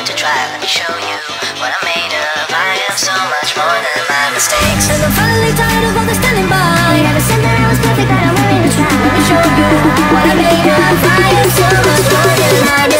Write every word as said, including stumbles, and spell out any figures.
to try, let me show you what I'm made of. I am so much more than my mistakes. And I'm finally tired of all the standing by. You never said that I was perfect, but I'm willing to try. Let me show you what I'm made of. I am so much more than my mistakes.